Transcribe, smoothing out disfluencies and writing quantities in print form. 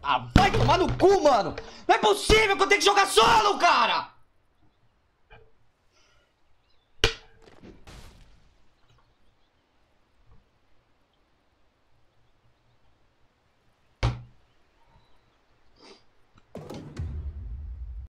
Ah, vai tomar no cu, mano! Não é possível que eu tenho que jogar solo, cara!